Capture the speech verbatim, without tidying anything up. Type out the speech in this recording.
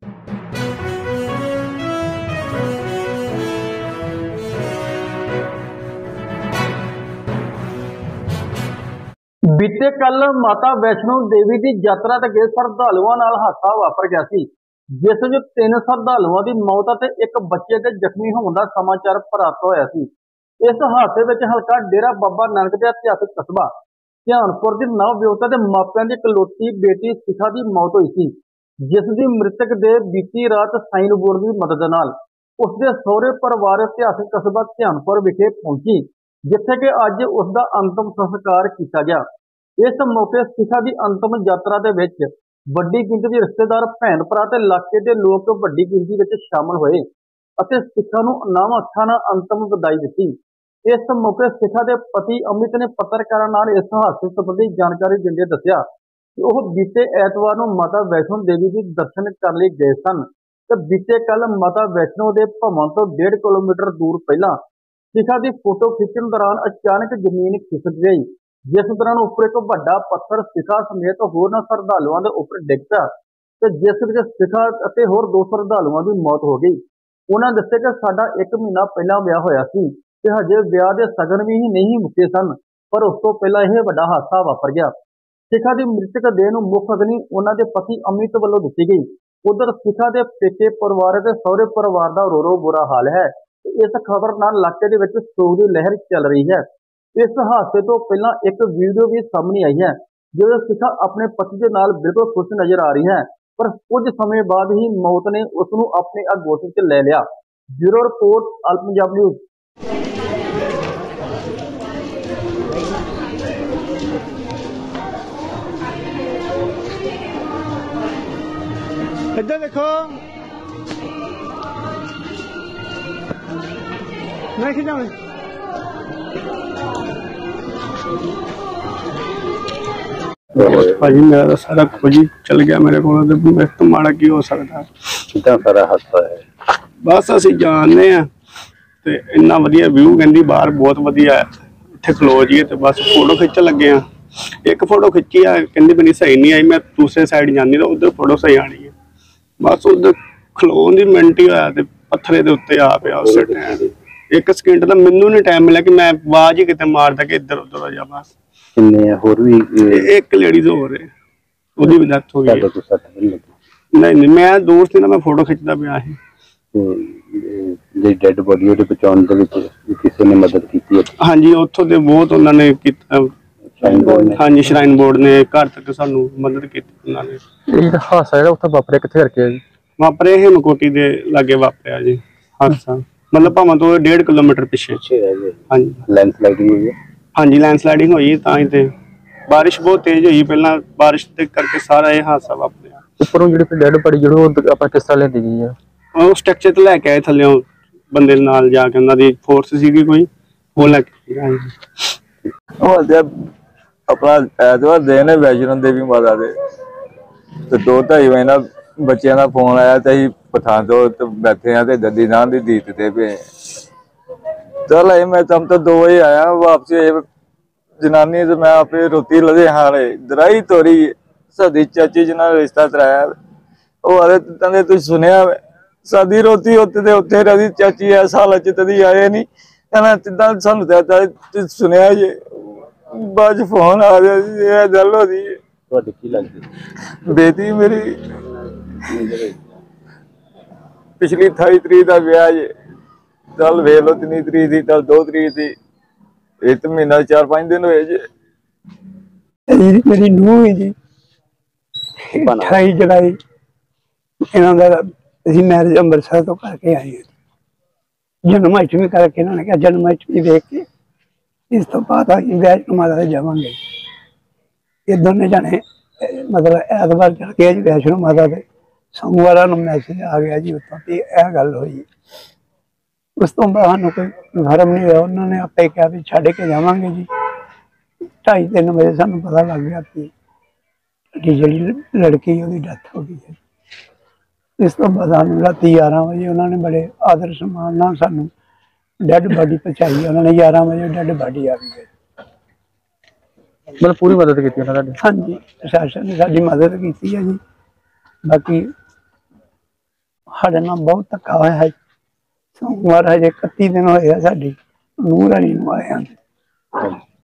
बीते कल माता वैष्णो देवी की यात्रा ते गए श्रद्धालुओं नाल हादसा वापर गया सी, जिस विच तीन श्रद्धालुओं की मौत ते एक बच्चे के जख्मी होने का समाचार प्राप्त होया सी। इस हादसे विच हल्का डेरा बाबा नानक के इतिहासिक कस्बा ध्यानपुर की नव विआहता के मापिਆਂ की इकलौती बेटी शिखा की मौत हुई सी, जिस दी मृतक दे बीती रात साइन बोर्ड की मदद नाल उसके सहुरे परिवार इतिहासिक कस्बा ध्यानपुर विखे पहुंची, जिथे कि अज उसका अंतिम संस्कार किया गया। इस मौके शिखा की अंतिम यात्रा दे विच वड्डी गिनती रिश्तेदार भैन भरा ते इलाके के लोग वड्डी गिनती विच शामिल होए अते शिखा नूं अनाम हत्थां नाल अंतिम विदाई दित्ती। इस मौके शिखा के पति अमित ने पत्रकारां नाल इस हादसे संबंधी जानकारी दिंदे दस्सिया कि वह बीते ऐतवार नूं माता वैष्णो देवी के दर्शन करने लई गए सन ते बीते कल माता वैष्णो दे भवन तो डेढ़ किलोमीटर दूर पहला शिखा की फोटो खिंचण दौरान अचानक जमीन खिसक गई, जिस दौरान उपर एक वड्डा पत्थर शिखा समेत होरनां श्रद्धालुओं के उपर डिग पिया ते जिस विच शिखा अते होर दो श्रद्धालुओं की मौत हो गई। उन्होंने दस्सिया कि साडा एक महीना पहला विआह होया सी ते हजे विआह के सगन भी नहीं मुके सन, पर उस तो पहला यह वड्डा हादसा वापर गया। शिखा की मृतक देह नूं मुख अग्नि उन्हां दे पति अमित वल्लों दित्ती गई। उधर शिखा के पेके परिवार ते सहुरे परिवार का रो रो बुरा हाल है। इस खबर नाल इलाके दे विच सोग दी लहर चल रही है। इस हादसे तो पहला एक वीडियो भी सामने आई है जिसमें शिखा अपने पति के नाल बिल्कुल खुश नजर आ रही है, पर कुछ समय बाद ही मौत ने उसनूं अपने अगोश च ले लिया। Bureau report all Punjab news. इधर देखो, मैं खिंचा भाजी मेरा तो सारा कुछ ही चल गया मेरे को, मेरे तो माड़ा की हो सकता कितना सारा हादसा है। बस असं जानते हैं ते इन्ना वधिया व्यू कहती बाहर बहुत वधिया है, इत्थे खलो जाइए तो बस फोटो खिंचन लगे हैं। एक फोटो खिंची है कहती मेरी सही नहीं आई, मैं दूसरे साइड जानी तो उधर फोटो सही आनी है। बस उधर खलोन की मिनट ही होया ते पत्थरे दे उत्ते आ पिया उस टाइम। एक सेकंड का मैनू नहीं टाइम मिला कि मैं आवाज ही किते मारदा कि इधर उधर हो जा। बस किन्ने होर भी एक लेडीज होर है, ओदी भी डेथ हो गई। तो सट नहीं नहीं नहीं मैं दूर से ना मैं फोटो खिंचदा पिया ਸੀ। जे डेड बॉडी ਉਹਦੇ ਬਚਾਉਣ ਦੇ ਵਿੱਚ ਕਿਸੇ ਨੇ ਮਦਦ ਕੀਤੀ ਹੈ? ਹਾਂਜੀ ਉੱਥੋਂ ਦੇ ਬਹੁਤ ਉਹਨਾਂ ਨੇ ਕੀਤਾ। ਹਾਂਜੀ ਸ਼ਰਾइन बोर्ड ने घर तक सानू मदद की उन्होंने। ਇਹ ਹਾਦਸਾ ਜਿਹੜਾ ਉੱਥੇ ਵਾਪਰਿਆ ਕਿੱਥੇ ਕਰਕੇ ਜੀ? वापरे हेमकोटी ਦੇ ਲਾਗੇ ਵਾਪਰਿਆ ਜੀ ਹਾਦਸਾ, मतलब ਭਾਵੇਂ ਤੋਂ डेढ़ किलोमीटर ਪਿੱਛੇ। ਹਾਂਜੀ लैंडस्लाइडिंग हुई है? ਹਾਂਜੀ लैंडस्लाइडिंग हुई ਤਾਂ ਹੀ ਤੇ बारिश बहुत तेज हुई, ਪਹਿਲਾਂ बारिश ਦੇ ਕਰਕੇ ਸਾਰਾ ਇਹ ਹਾਦਸਾ ਵਾਪਰਿਆ। ਉੱਪਰੋਂ ਜਿਹੜੀ ਡੈਡ ਬੜੀ ਜਿਹੜੀ ਆਪਾਂ ਕਿਸ ਤਰ੍ਹਾਂ ਲੈਂਦੀ ਗਈ ਆ? ਉਹ ਸਟਰਕਚਰ ਤੇ ਲੈ ਕੇ ਆਏ ਥੱਲਿਓਂ ਬੰਦੇ ਨਾਲ ਜਾ ਕੇ, ਉਹਨਾਂ ਦੀ ਫੋਰਸ ਸੀਗੀ ਕੋਈ, ਉਹ ਲੈ ਕੇ ਆਏ। ਉਹ ਤੇ ਆਪਣਾ ਐਤਵਾਰ ਦੇ ਨੇ ਵੈਸ਼ਨੋ ਦੇਵੀ ਮਾਤਾ ਦੇ ਤੇ ਦੋ ਢਾਈ ਵਜੇ ਨਾਲ ਬੱਚਿਆਂ ਦਾ ਫੋਨ ਆਇਆ ਤੇ ਅਸੀਂ ਪਠਾਨਕੋਟ ਬੈਠੇ ਆ ਤੇ ਦੱਦੀ ਨਾਂ ਦੀ ਦੀਤ ਤੇ ਪਏ। चल मैं तम तो दो बजे आया वापसी, जनानी तो मैं अपनी रोटी लदे हारे दराई तोरी सादी चाची जिन्हों रिश्ता तराया वो आदे तंदे तुझ सुनिया सादी रोटी उत्ते दे उत्ते रही चाची है साल च तदी आए नहीं कहना तिदा सानू तुझ सुनिया जे बाद फोन आ गया गल हो दी। ਤੁਹਾਡੀ ਕੀ ਲੱਗਦੀ बेटी मेरी पिछली अठाई तरीक का ब्याह जे, चल वेख लो तीन तरीक थी, चल दो तरीक थी, एक महीना चार पांच दिन हुए जी। मेरी नूंह है जी, अठाई जुलाई इन्हों का असीं मैरिज अंमृतसर तो करके आए हैं। जन्माष्टमी करके इन्होंने कहा जन्माष्टमी देख के इस तो बाद असीं वैष्णो माता दे जावांगे। ये दोनों जने मतलब ऐतवार चल के जी वैष्णो माता दे, सोमवार नूं मैसेज आ गया जी उत्तों ते यह गल हुई। उस तो बाद सानूं कोई कन्फर्म नहीं होया, उन्होंने आपे कहा भी छड्ड के जावांगे जी। ढाई तीन बजे सानूं पता लग गया कि जी लड़की उसकी डेथ हो गई है। इस तो बाद रात ग्यारह बजे उन्होंने बड़े आदर सम्मान नाल सानूं डेड बॉडी पहुंचाई। उन्होंने ग्यारह बजे डेड बॉडी आ गई। मतलब पूरी मदद की? हाँ जी प्रशासन ने साडी मदद की है जी। बाकी ਸਾਡੇ ਨਾਲ ਬਹੁਤ ਧੱਕਾ ਹੋਇਆ ਹੈ। ਸੋਮਵਾਰ ਹਜੇ ਇਕੱਤੀ ਦਿਨ ਹੋਏ ਆ ਸਾਡੀ ਨੂੰਹ ਰਾਣੀ ਨੂੰ ਆਏ ਹਨ।